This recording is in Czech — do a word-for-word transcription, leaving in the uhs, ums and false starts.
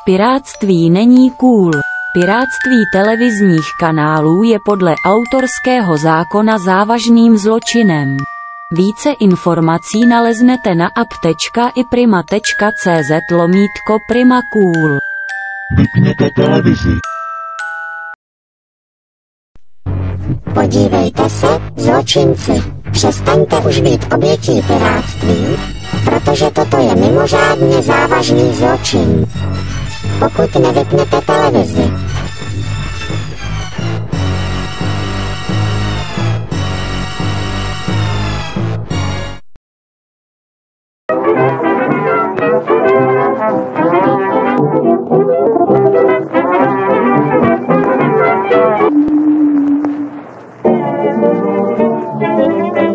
Pirátství není cool. Pirátství televizních kanálů je podle autorského zákona závažným zločinem. Více informací naleznete na app tečka i prima tečka cz lomítko Prima Cool. Vypněte televizi. Podívejte se, zločinci, přestaňte už být obětí pirátství, protože toto je mimořádně závažný zločin. Pokud nevypnete televizi. Thank you.